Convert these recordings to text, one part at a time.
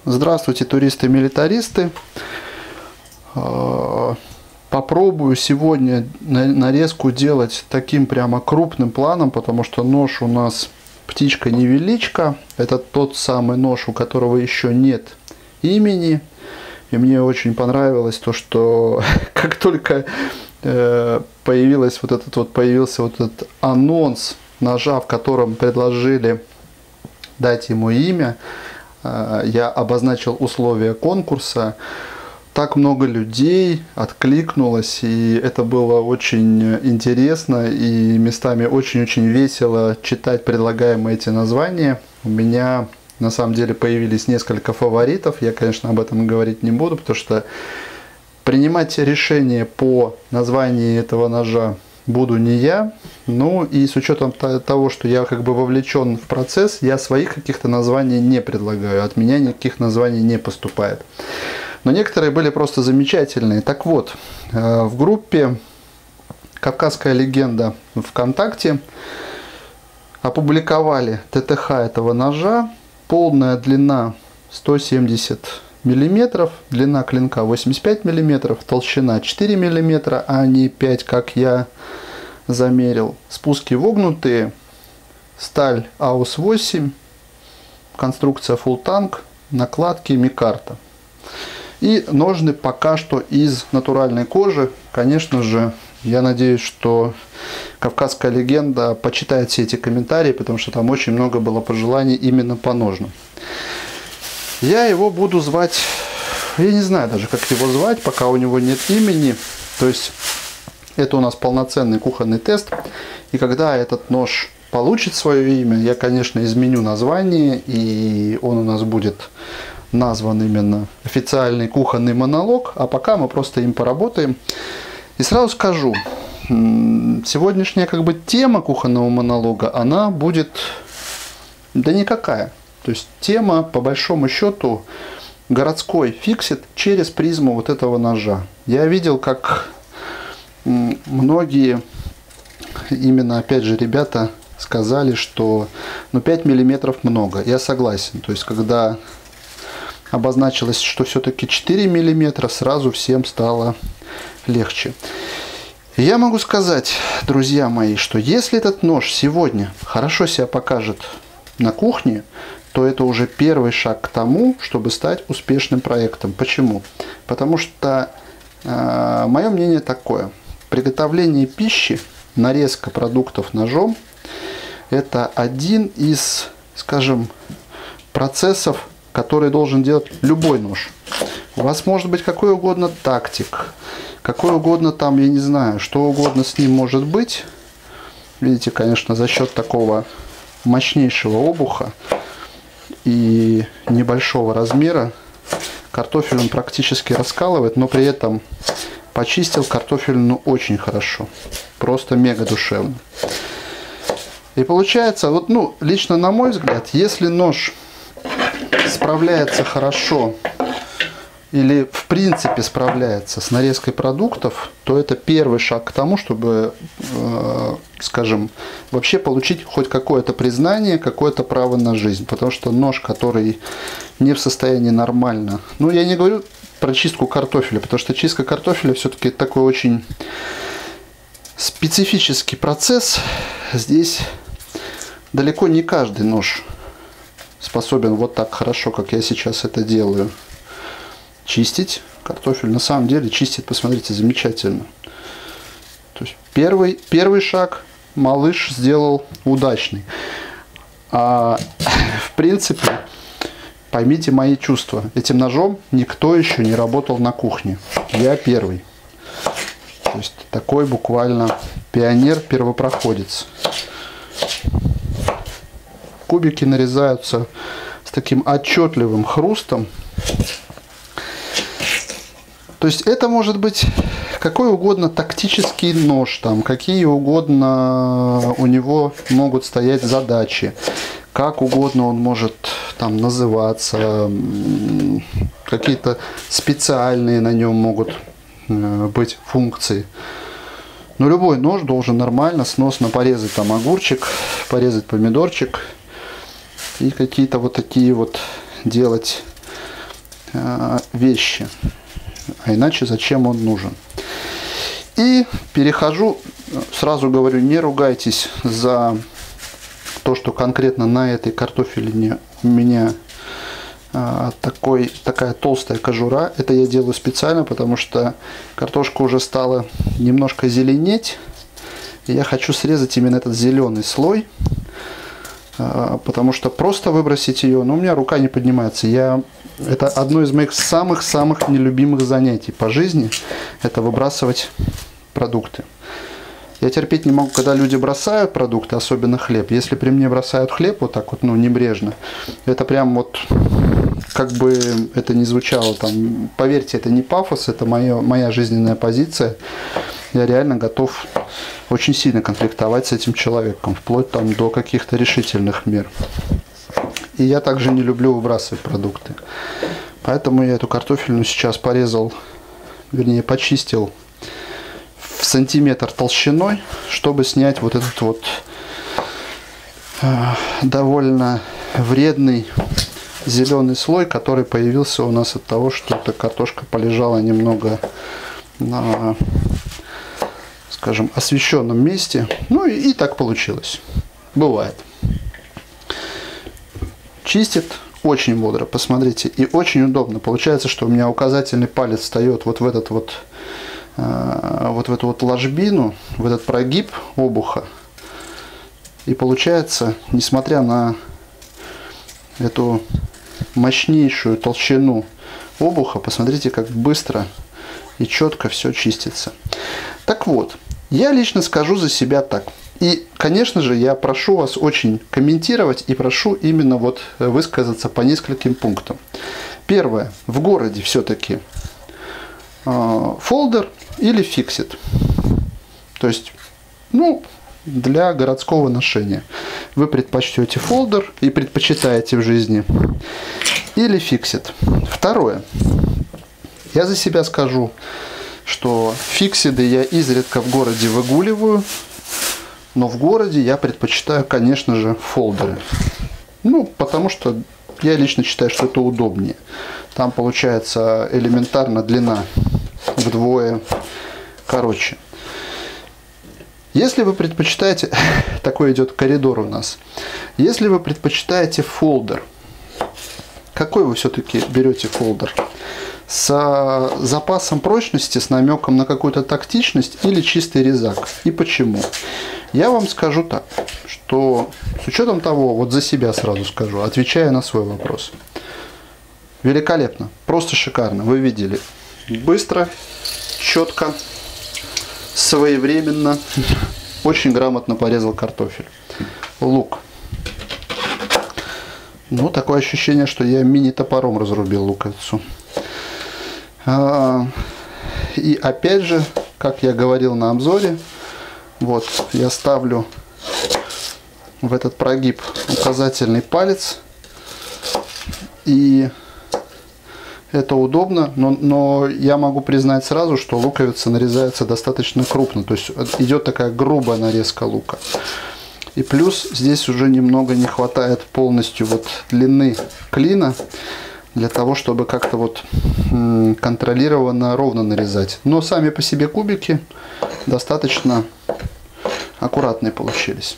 Здравствуйте, туристы и милитаристы. Попробую сегодня нарезку делать таким прямо крупным планом, потому что нож у нас птичка-невеличка. Это тот самый нож, у которого еще нет имени. И мне очень понравилось то, что как только появился вот этот анонс ножа, в котором предложили дать ему имя, я обозначил условия конкурса. Так много людей откликнулось, и это было очень интересно и местами очень-очень весело читать предлагаемые эти названия. У меня на самом деле появились несколько фаворитов. Я, конечно, об этом говорить не буду, потому что принимать решение по названию этого ножа буду не я. Ну и с учетом того, что я как бы вовлечен в процесс, я своих каких-то названий не предлагаю. От меня никаких названий не поступает. Но некоторые были просто замечательные. Так вот, в группе «Кавказская легенда» ВКонтакте опубликовали ТТХ этого ножа. Полная длина 170 мм, длина клинка 85 мм, толщина 4 мм, а не 5, как я замерил. Спуски вогнутые, сталь АУС-8, конструкция Full Tank, накладки микарта. И ножны пока что из натуральной кожи. Конечно же, я надеюсь, что «Кавказская легенда» почитает все эти комментарии, потому что там очень много было пожеланий именно по ножнам. Я его буду звать, я не знаю даже, как его звать, пока у него нет имени. То есть это у нас полноценный кухонный тест. И когда этот нож получит свое имя, я, конечно, изменю название, и он у нас будет назван именно «Официальный кухонный монолог». А пока мы просто им поработаем. И сразу скажу, сегодняшняя как бы тема кухонного монолога, она будет да никакая. То есть тема, по большому счету, городской фиксит через призму вот этого ножа. Я видел, как многие, именно опять же ребята, сказали, что 5 мм много. Я согласен. То есть когда обозначилось, что все-таки 4 мм, сразу всем стало легче. Я могу сказать, друзья мои, что если этот нож сегодня хорошо себя покажет на кухне, то это уже первый шаг к тому, чтобы стать успешным проектом. Почему? Потому что мое мнение такое. Приготовление пищи, нарезка продуктов ножом — это один из, скажем, процессов, который должен делать любой нож. У вас может быть какой угодно тактик, какой угодно там, я не знаю, что угодно с ним может быть. Видите, конечно, за счет такого мощнейшего обуха и небольшого размера картофель он практически раскалывает, но при этом почистил картофель очень хорошо. Просто мега душевно. И получается, вот, лично на мой взгляд, если нож справляется хорошо или в принципе справляется с нарезкой продуктов, то это первый шаг к тому, чтобы, скажем, вообще получить хоть какое-то признание, какое-то право на жизнь. Потому что нож, который не в состоянии нормально, я не говорю про чистку картофеля, потому что чистка картофеля все-таки такой очень специфический процесс. Здесь далеко не каждый нож способен вот так хорошо, как я сейчас это делаю, чистить картофель. На самом деле чистит, посмотрите, замечательно. То есть первый шаг малыш сделал удачный. А в принципе, поймите мои чувства. Этим ножом никто еще не работал на кухне. Я первый. То есть такой буквально пионер-первопроходец. Кубики нарезаются с таким отчетливым хрустом. То есть это может быть какой угодно тактический нож, там, какие угодно у него могут стоять задачи, как угодно он может там называться, какие-то специальные на нем могут быть функции. Но любой нож должен нормально, сносно порезать там огурчик, порезать помидорчик и какие-то вот такие вот делать вещи. А иначе зачем он нужен? И перехожу, сразу говорю, не ругайтесь за то, что конкретно на этой картофелине у меня такая толстая кожура. Это я делаю специально, потому что картошка уже стала немножко зеленеть. И я хочу срезать именно этот зеленый слой, потому что просто выбросить ее, ну, у меня рука не поднимается. Это одно из моих самых-самых нелюбимых занятий по жизни, это выбрасывать продукты. Я терпеть не могу, когда люди бросают продукты, особенно хлеб. Если при мне бросают хлеб вот так вот, ну, небрежно, это прям вот, как бы это ни звучало, там, поверьте, это не пафос, это моя жизненная позиция. Я реально готов очень сильно конфликтовать с этим человеком, вплоть там до каких-то решительных мер. И я также не люблю выбрасывать продукты. Поэтому я эту картофельную сейчас порезал, вернее, почистил в сантиметр толщиной, чтобы снять вот этот вот довольно вредный зеленый слой, который появился у нас от того, что эта картошка полежала немного на, скажем, освещенном месте. Ну и так получилось. Бывает. Чистит очень бодро, посмотрите, и очень удобно. Получается, что у меня указательный палец встает вот в этот вот в эту вот ложбину, в этот прогиб обуха. И получается, несмотря на эту мощнейшую толщину обуха, посмотрите, как быстро и четко все чистится. Так вот, я лично скажу за себя так. И, конечно же, я прошу вас очень комментировать и прошу именно вот высказаться по нескольким пунктам. Первое. В городе все-таки фолдер или фиксит. То есть, ну, для городского ношения. Вы предпочтете фолдер и предпочитаете в жизни или фиксит. Второе. Я за себя скажу, что фиксиды я изредка в городе выгуливаю, но в городе я предпочитаю, конечно же, фолдеры. Ну, потому что я лично считаю, что это удобнее. Там получается элементарно длина вдвое короче. Если вы предпочитаете, такой идет коридор у нас, если вы предпочитаете фолдер, какой вы все-таки берете фолдер? С запасом прочности, с намеком на какую-то тактичность или чистый резак? И почему? Я вам скажу так, что с учетом того, вот за себя сразу скажу, отвечая на свой вопрос. Великолепно, просто шикарно, вы видели. Быстро, четко, своевременно, очень грамотно порезал картофель. Лук. Ну, такое ощущение, что я мини-топором разрубил луковицу. И опять же, как я говорил на обзоре, вот я ставлю в этот прогиб указательный палец, и это удобно, но я могу признать сразу, что луковица нарезается достаточно крупно, то есть идет такая грубая нарезка лука. И плюс здесь уже немного не хватает полностью вот длины клина, для того, чтобы как-то вот контролированно, ровно нарезать. Но сами по себе кубики достаточно аккуратные получились.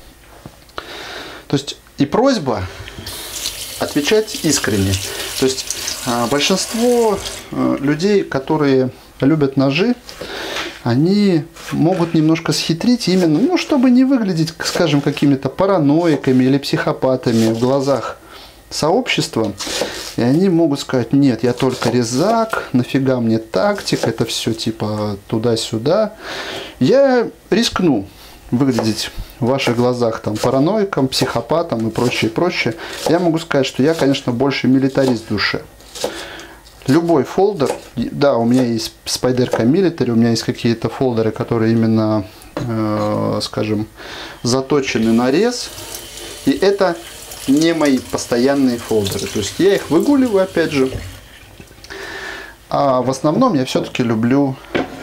То есть и просьба отвечать искренне. То есть большинство людей, которые любят ножи, они могут немножко схитрить именно, ну, чтобы не выглядеть, скажем, какими-то параноиками или психопатами в глазах сообщества. И они могут сказать: нет, я только резак, нафига мне тактик, это все типа туда-сюда. Я рискну выглядеть в ваших глазах там параноиком, психопатом и прочее, прочее. Я могу сказать, что я, конечно, больше милитарист в душе. Любой фолдер, да, у меня есть Spyderco Military, у меня есть какие-то фолдеры, которые именно, скажем, заточены на рез. И это не мои постоянные фолдеры. То есть я их выгуливаю, опять же. А в основном я все-таки люблю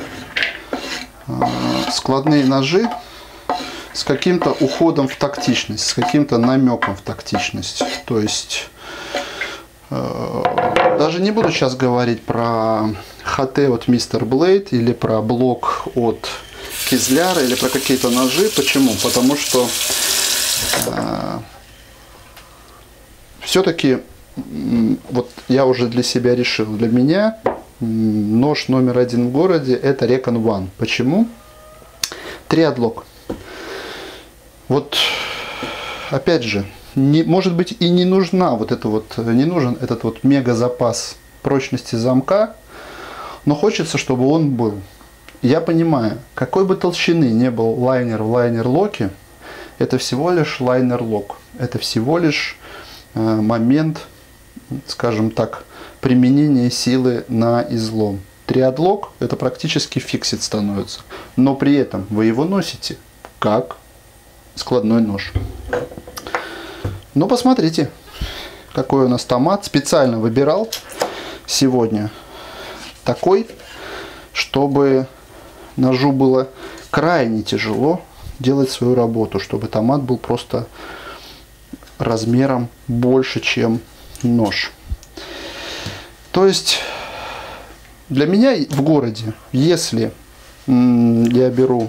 складные ножи с каким-то уходом в тактичность, с каким-то намеком в тактичность. То есть Даже не буду сейчас говорить про ХТ от Mr. Blade или про блок от Кизляра или про какие-то ножи. Почему? Потому что все-таки вот я уже для себя решил, для меня нож номер один в городе это Recon One. Почему? Триадлок. Вот опять же, может быть и не нужна вот это вот, не нужен этот вот мега запас прочности замка, но хочется, чтобы он был. Я понимаю, какой бы толщины не был лайнер в лайнер-локе, это всего лишь лайнер-лок. Это всего лишь момент, скажем так, применения силы на излом. Триадлок это практически фиксит становится, но при этом вы его носите как складной нож. Ну, посмотрите, какой у нас томат. Специально выбирал сегодня такой, чтобы ножу было крайне тяжело делать свою работу, чтобы томат был просто размером больше, чем нож. То есть, для меня в городе, если я беру...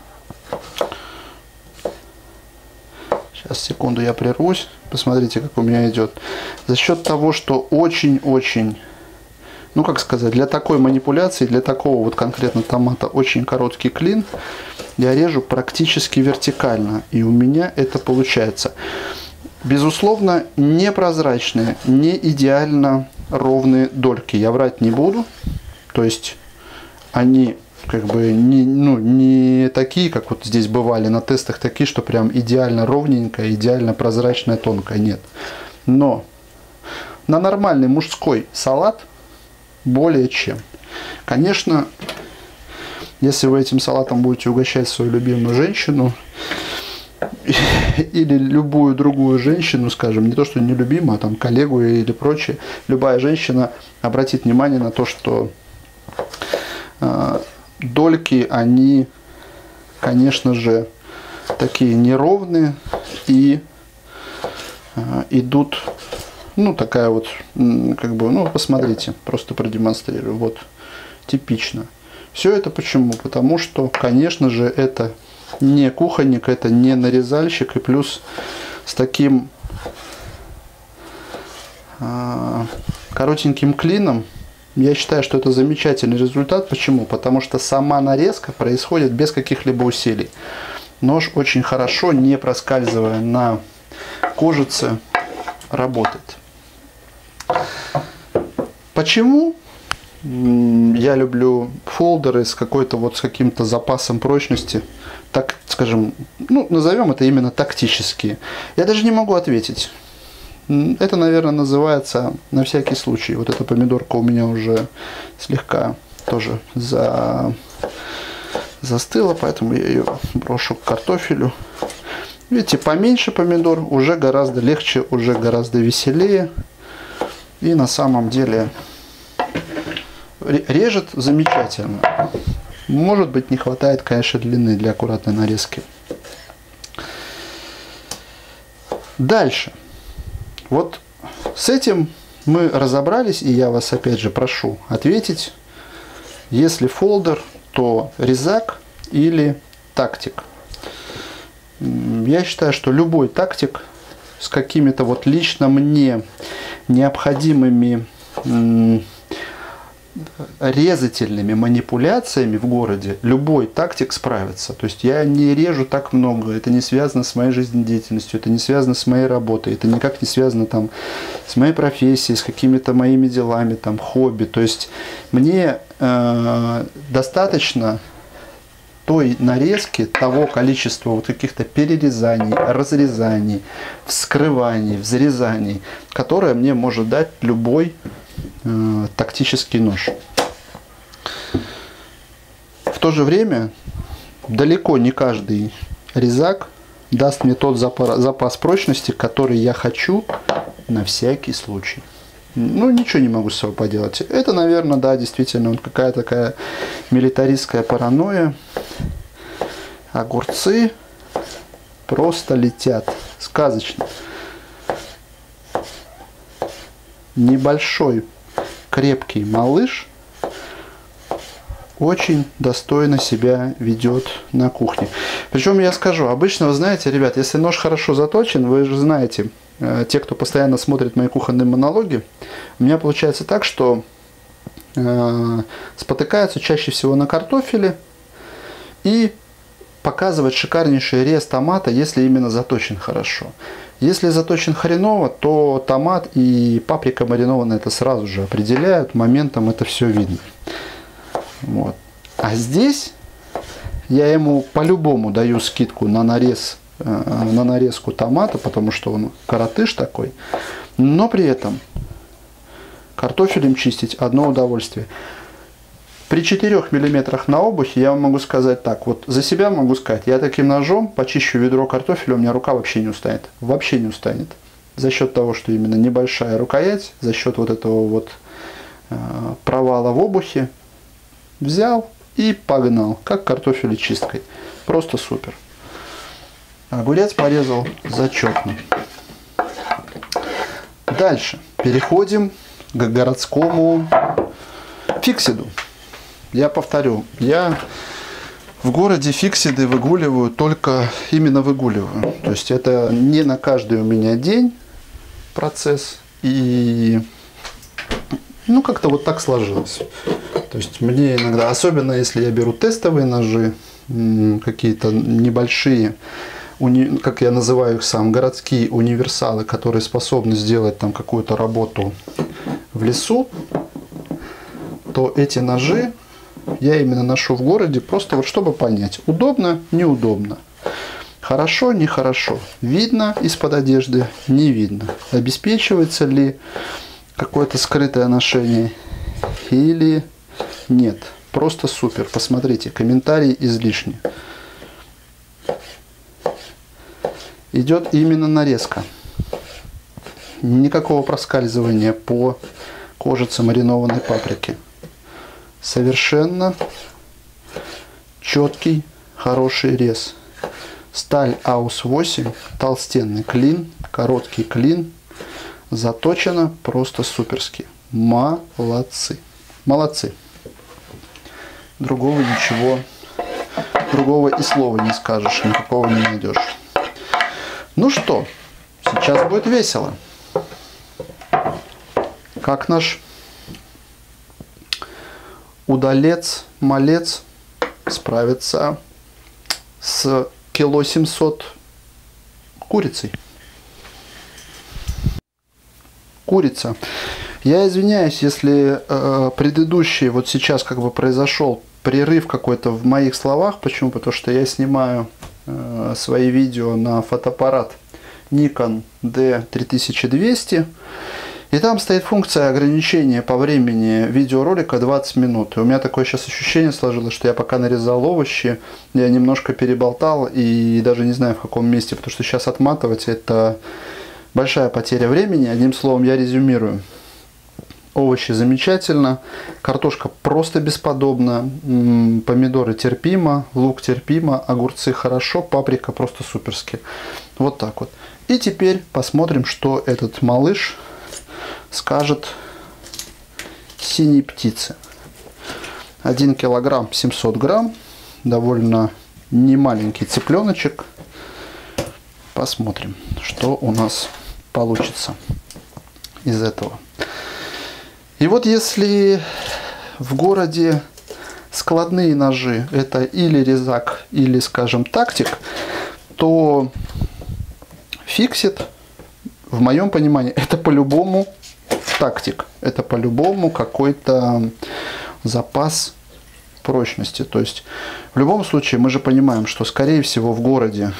Сейчас, секунду, я прервусь. Посмотрите, как у меня идет. За счет того, что очень-очень, ну как сказать, для такой манипуляции, для такого вот конкретно томата очень короткий клин, я режу практически вертикально. И у меня это получается. Безусловно, непрозрачные, не идеально ровные дольки. Я врать не буду. То есть, они... как бы не такие, как вот здесь бывали на тестах, такие, что прям идеально ровненькая, идеально прозрачная, тонкая. Нет. Но на нормальный мужской салат более чем. Конечно, если вы этим салатом будете угощать свою любимую женщину или любую другую женщину, скажем, не то, что нелюбимую, а там коллегу или прочее, любая женщина обратит внимание на то, что дольки, они, конечно же, такие неровные и идут, ну, такая вот, как бы, ну, посмотрите, просто продемонстрирую, вот, типично. Все это почему? Потому что, конечно же, это не кухонник, это не нарезальщик, и плюс с таким коротеньким клином, я считаю, что это замечательный результат. Почему? Потому что сама нарезка происходит без каких-либо усилий. Нож очень хорошо, не проскальзывая на кожице, работает. Почему я люблю фолдеры с какой-то вот с каким-то запасом прочности? Так, скажем, ну, назовем это именно тактические. Я даже не могу ответить. Это, наверное, называется на всякий случай. Вот эта помидорка у меня уже слегка тоже застыла, поэтому я ее брошу к картофелю. Видите, поменьше помидор, уже гораздо легче, уже гораздо веселее. И на самом деле режет замечательно. Может быть, не хватает, конечно, длины для аккуратной нарезки. Дальше. Вот с этим мы разобрались, и я вас опять же прошу ответить, если фолдер, то резак или тактик. Я считаю, что любой тактик с какими-то вот лично мне необходимыми резательными манипуляциями в городе любой тактик справится. То есть я не режу так много, это не связано с моей жизнедеятельностью, это не связано с моей работой, это никак не связано там с моей профессией, с какими-то моими делами, там, хобби. То есть мне достаточно той нарезки, того количества вот каких-то перерезаний, разрезаний, вскрываний, взрезаний, которое мне может дать любой тактический нож. В то же время далеко не каждый резак даст мне тот запас прочности, который я хочу на всякий случай. Ну, ничего не могу с собой поделать. Это, наверное, да, действительно, вот какая-то такая милитаристская паранойя. Огурцы просто летят. Сказочно. небольшой крепкий малыш очень достойно себя ведет на кухне. Причем я скажу, обычно, вы знаете, ребят, если нож хорошо заточен, вы же знаете, те, кто постоянно смотрит мои кухонные монологи, у меня получается так, что спотыкаются чаще всего на картофеле и показывает шикарнейший рез томата, если именно заточен хорошо. Если заточен хреново, то томат и паприка маринованная это сразу же определяют, моментом это все видно. Вот. А здесь я ему по-любому даю скидку на нарезку томата, потому что он коротыш такой. Но при этом картофелем чистить одно удовольствие. При 4 мм на обухе я вам могу сказать так, вот за себя могу сказать, я таким ножом почищу ведро картофеля, у меня рука вообще не устанет. Вообще не устанет. За счет того, что именно небольшая рукоять, за счет вот этого вот провала в обухе, взял и погнал, как картофелечисткой. Просто супер. Огурец порезал зачетно. Дальше переходим к городскому фиксиду. Я повторю, я в городе фиксиды выгуливаю, только именно выгуливаю. То есть это не на каждый у меня день процесс. И ну как-то вот так сложилось. То есть мне иногда, особенно если я беру тестовые ножи, какие-то небольшие, как я называю их сам, городские универсалы, которые способны сделать там какую-то работу в лесу, то эти ножи я именно ношу в городе, просто вот чтобы понять, удобно, неудобно, хорошо, нехорошо, видно из-под одежды, не видно, обеспечивается ли какое-то скрытое ношение или нет. Просто супер. Посмотрите, комментарий излишний. Идет именно нарезка. Никакого проскальзывания по кожице маринованной паприки. Совершенно четкий, хороший рез. Сталь AUS 8, толстенный клин, короткий клин. Заточено просто суперски. Молодцы. Молодцы. Другого ничего, другого и слова не скажешь, никакого не найдешь. Ну что, сейчас будет весело. Как наш удалец-малец справится с 700 кг курицей? Курица. Я извиняюсь, если предыдущий, вот сейчас как бы произошел прерыв какой-то в моих словах. Почему? Потому что я снимаю свои видео на фотоаппарат Nikon D3200. И там стоит функция ограничения по времени видеоролика 20 минут. И у меня такое сейчас ощущение сложилось, что я пока нарезал овощи, я немножко переболтал и даже не знаю в каком месте, потому что сейчас отматывать это большая потеря времени. Одним словом, я резюмирую. Овощи замечательно, картошка просто бесподобна, помидоры терпимо, лук терпимо, огурцы хорошо, паприка просто суперски. Вот так вот. И теперь посмотрим, что этот малыш скажет синей птице. 1 килограмм 700 грамм, довольно немаленький цыпленочек. Посмотрим, что у нас получится из этого. И вот если в городе складные ножи это или резак, или, скажем, тактик, то фиксит, в моем понимании, это по-любому тактик. Это по-любому какой-то запас прочности. То есть в любом случае мы же понимаем, что скорее всего в городе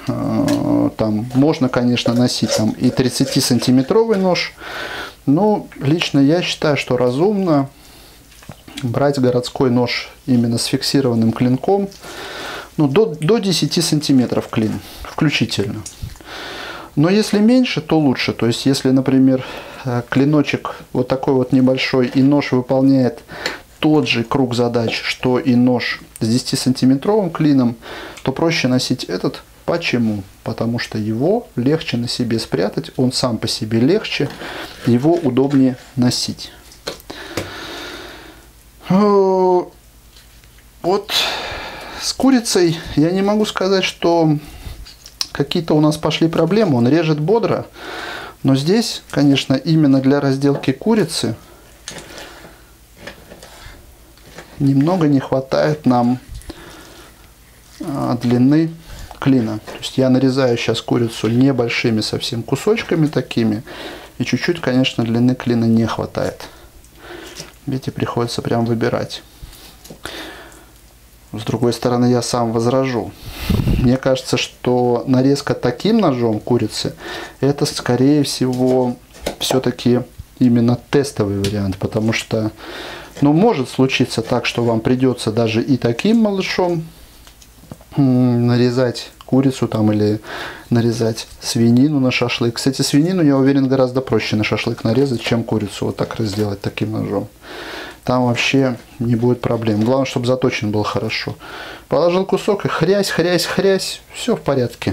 там можно, конечно, носить там и 30-сантиметровый нож. Но лично я считаю, что разумно брать городской нож именно с фиксированным клинком, ну, до 10 сантиметров клин включительно. Но если меньше, то лучше. То есть если, например, клиночек вот такой вот небольшой и нож выполняет тот же круг задач, что и нож с 10-сантиметровым клином, то проще носить этот. Почему? Потому что его легче на себе спрятать, он сам по себе легче, его удобнее носить. Вот с курицей я не могу сказать, что какие-то у нас пошли проблемы. Он режет бодро, но здесь, конечно, именно для разделки курицы немного не хватает нам длины клина. То есть я нарезаю сейчас курицу небольшими совсем кусочками такими, и чуть-чуть, конечно, длины клина не хватает. Видите, приходится прям выбирать. С другой стороны, я сам возражу. Мне кажется, что нарезка таким ножом курицы, это, скорее всего, все-таки именно тестовый вариант. Потому что, ну, может случиться так, что вам придется даже и таким малышом нарезать курицу там или нарезать свинину на шашлык. Кстати, свинину, я уверен, гораздо проще на шашлык нарезать, чем курицу вот так разделать таким ножом. Там вообще не будет проблем. Главное, чтобы заточен был хорошо. Положил кусок и хрясь, хрясь, хрясь. Все в порядке.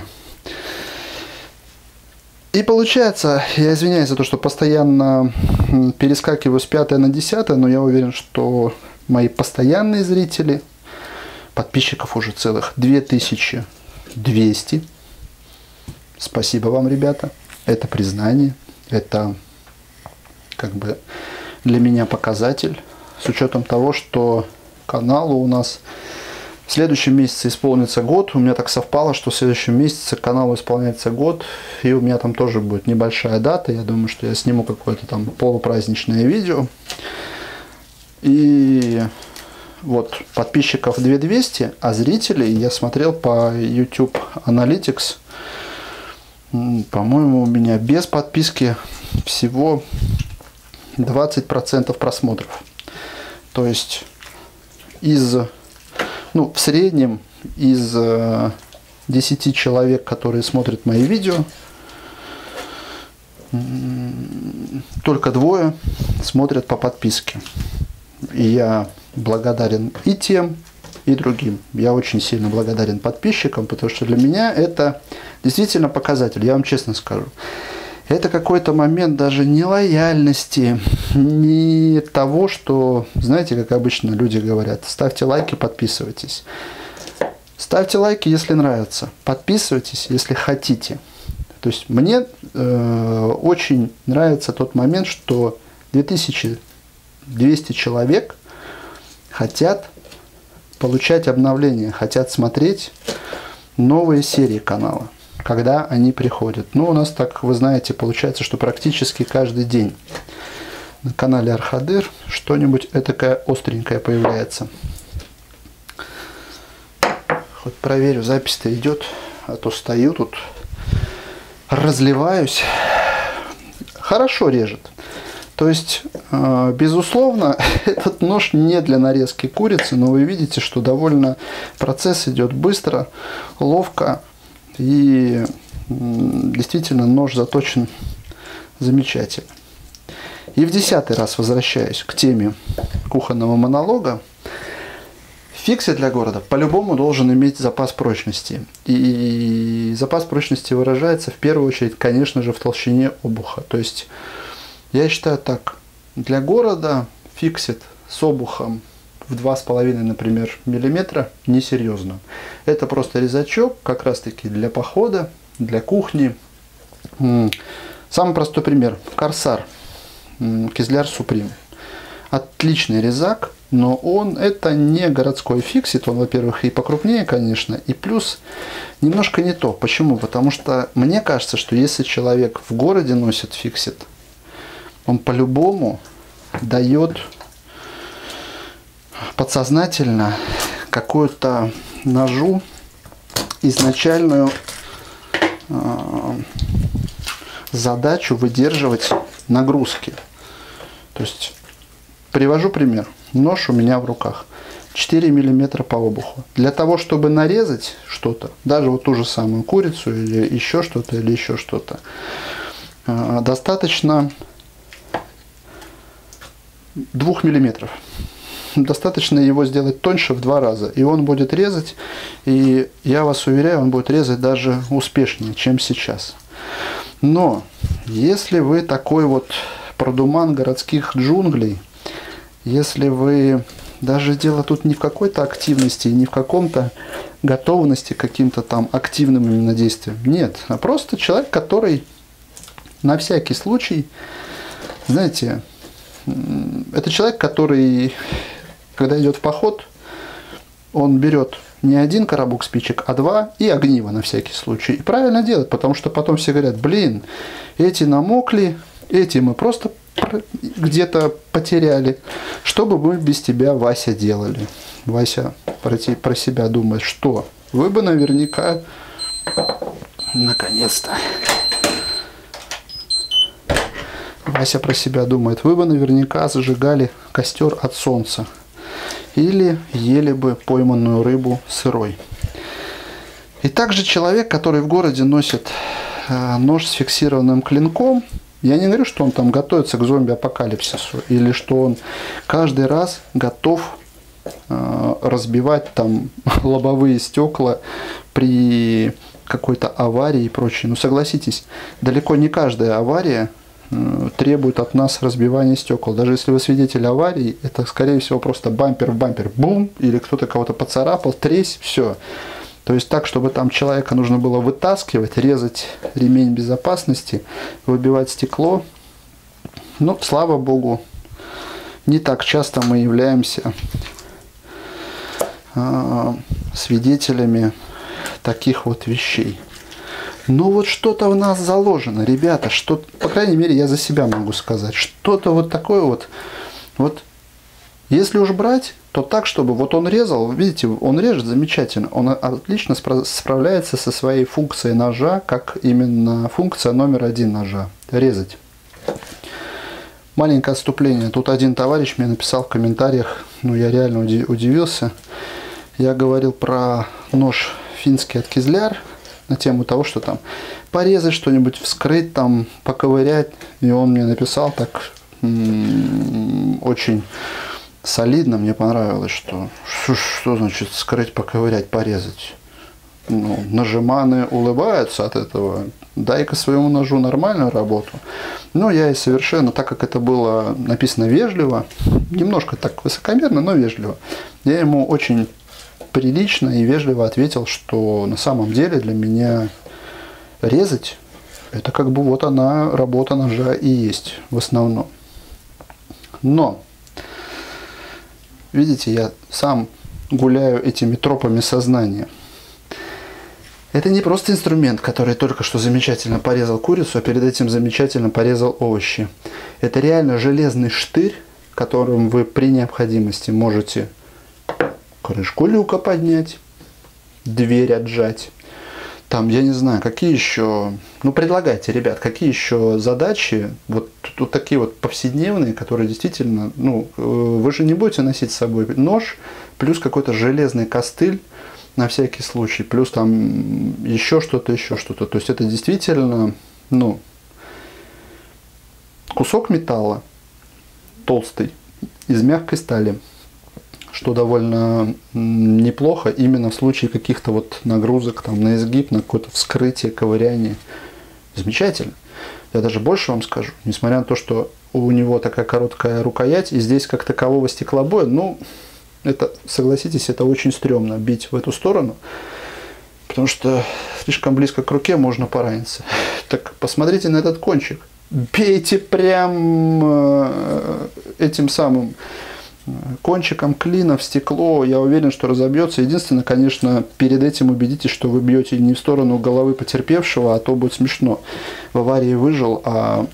И получается, я извиняюсь за то, что постоянно перескакиваю с 5 на 10, но я уверен, что мои постоянные зрители, подписчиков уже целых 2200. Спасибо вам, ребята. Это признание. Это как бы для меня показатель. С учетом того, что каналу у нас в следующем месяце исполнится год. У меня так совпало, что в следующем месяце каналу исполняется год. И у меня там тоже будет небольшая дата. Я думаю, что я сниму какое-то там полупраздничное видео. И вот подписчиков 2200, а зрителей я смотрел по YouTube Analytics. По-моему, у меня без подписки всего 20% просмотров. То есть в среднем из 10 человек, которые смотрят мои видео, только 2 смотрят по подписке. И я благодарен и тем, и другим. Я очень сильно благодарен подписчикам, потому что для меня это действительно показатель, я вам честно скажу. Это какой-то момент даже не лояльности, не того, что, знаете, как обычно люди говорят, ставьте лайки, подписывайтесь. Ставьте лайки, если нравится, подписывайтесь, если хотите. То есть мне очень нравится тот момент, что 2200 человек хотят получать обновления, хотят смотреть новые серии канала, когда они приходят. Ну, у нас так, вы знаете, получается, что практически каждый день на канале Архадыр что-нибудь этакое остренькое появляется. Хоть проверю, запись-то идет, а то стою тут, разливаюсь. Хорошо режет. То есть, безусловно, этот нож не для нарезки курицы, но вы видите, что довольно процесс идет быстро, ловко. И действительно нож заточен замечательно. И в 10-й раз возвращаюсь к теме кухонного монолога. Фиксит для города по-любому должен иметь запас прочности. И запас прочности выражается в первую очередь, конечно же, в толщине обуха. То есть, я считаю так, для города фиксит с обухом в 2,5, например, миллиметра несерьезно. Это просто резачок, как раз таки для похода, для кухни. Самый простой пример. Корсар, Кизляр Суприм. Отличный резак, но это не городской фиксит. Он, во-первых, и покрупнее, конечно, и плюс немножко не то. Почему? Потому что мне кажется, что если человек в городе носит фиксит, он по-любому дает подсознательно какую-то ножу изначальную задачу выдерживать нагрузки. То есть, привожу пример. Нож у меня в руках. 4 мм по обуху. Для того, чтобы нарезать что-то, даже вот ту же самую курицу или еще что-то, достаточно 2 мм. Достаточно его сделать тоньше в 2 раза, и он будет резать, и я вас уверяю, он будет резать даже успешнее, чем сейчас. Но если вы такой вот продуман городских джунглей, если вы... Даже дело тут не в какой-то активности, не в каком-то готовности к каким-то там активным именно действиям. Нет, а просто человек, который на всякий случай, знаете, это человек, который, когда идет в поход, он берет не один коробок спичек, а 2 и огниво на всякий случай. И правильно делает, потому что потом все говорят, блин, эти намокли, эти мы просто где-то потеряли. Что бы мы без тебя, Вася, делали? Вася про себя думает, что вы бы наверняка... Наконец-то. Вася про себя думает, вы бы наверняка зажигали костер от солнца. Или ели бы пойманную рыбу сырой. И также человек, который в городе носит нож с фиксированным клинком, я не говорю, что он там готовится к зомби-апокалипсису, или что он каждый раз готов разбивать там лобовые стекла при какой-то аварии и прочее. Но согласитесь, далеко не каждая авария требует от нас разбивания стекол. Даже если вы свидетель аварии, это скорее всего просто бампер в бампер, бум, или кто-то кого-то поцарапал, тресь, все. То есть так, чтобы там человека нужно было вытаскивать, резать ремень безопасности, выбивать стекло. Но, слава богу, не так часто мы являемся свидетелями таких вот вещей. Ну вот что-то в нас заложено, ребята, что, по крайней мере, я за себя могу сказать, что-то вот такое вот, если уж брать, то так, чтобы вот он резал, видите, он режет замечательно, он отлично справляется со своей функцией ножа, как именно функция номер 1 ножа, резать. Маленькое отступление, тут один товарищ мне написал в комментариях, ну я реально удивился, я говорил про нож финский от Кизляр, на тему того, что там порезать что-нибудь, вскрыть, там, поковырять. И он мне написал так очень солидно, мне понравилось, что значит вскрыть, поковырять, порезать. Ну, ножеманы улыбаются от этого. Дай-ка своему ножу нормальную работу. Но я и совершенно, так как это было написано вежливо, немножко так высокомерно, но вежливо, я ему очень прилично и вежливо ответил, что на самом деле для меня резать это как бы вот она, работа ножа и есть в основном. Но, видите, я сам гуляю этими тропами сознания. Это не просто инструмент, который только что замечательно порезал курицу, а перед этим замечательно порезал овощи. Это реально железный штырь, которым вы при необходимости можете крышку люка поднять, дверь отжать. Там, я не знаю, какие еще... Ну, предлагайте, ребят, какие еще задачи, вот такие вот повседневные, которые действительно... Ну, вы же не будете носить с собой нож, плюс какой-то железный костыль на всякий случай, плюс там еще что-то, еще что-то. То есть это действительно, ну, кусок металла толстый из мягкой стали, что довольно неплохо именно в случае каких-то вот нагрузок там, на изгиб, на какое-то вскрытие, ковыряние. Замечательно. Я даже больше вам скажу, несмотря на то, что у него такая короткая рукоять, и здесь как такового стеклобоя, ну, это, согласитесь, это очень стрёмно бить в эту сторону, потому что слишком близко к руке можно пораниться. Так посмотрите на этот кончик. Бейте прям этим самым кончиком клина в стекло, я уверен, что разобьется. Единственное, конечно, перед этим убедитесь, что вы бьете не в сторону головы потерпевшего, а то будет смешно. В аварии выжил, а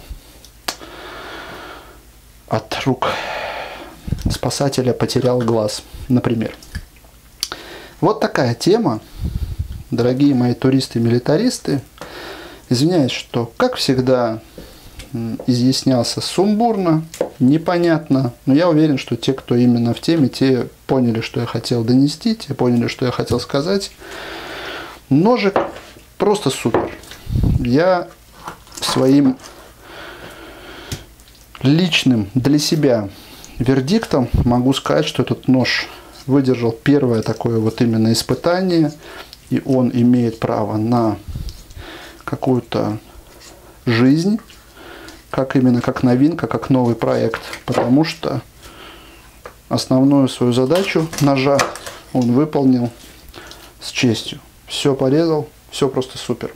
от рук спасателя потерял глаз, например. Вот такая тема, дорогие мои туристы-милитаристы. Извиняюсь, что, как всегда, изъяснялся сумбурно, непонятно, но я уверен, что те, кто именно в теме, те поняли, что я хотел донести, те поняли, что я хотел сказать. Ножик просто супер. Я своим личным для себя вердиктом могу сказать, что этот нож выдержал первое такое вот именно испытание, и он имеет право на какую-то жизнь. именно как новинка, как новый проект, потому что основную свою задачу ножа он выполнил с честью. Все порезал, все просто супер.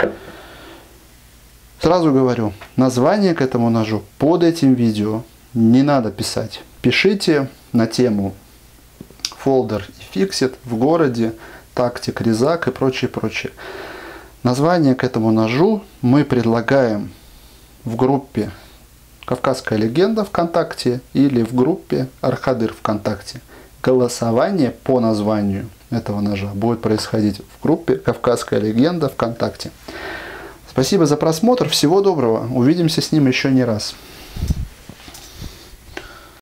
Сразу говорю, название к этому ножу под этим видео не надо писать. Пишите на тему Folder и Fixit в городе, тактик, резак и прочее, прочее. Название к этому ножу мы предлагаем в группе Кавказская легенда ВКонтакте или в группе Архадыр ВКонтакте. Голосование по названию этого ножа будет происходить в группе Кавказская легенда ВКонтакте. Спасибо за просмотр, всего доброго, увидимся с ним еще не раз.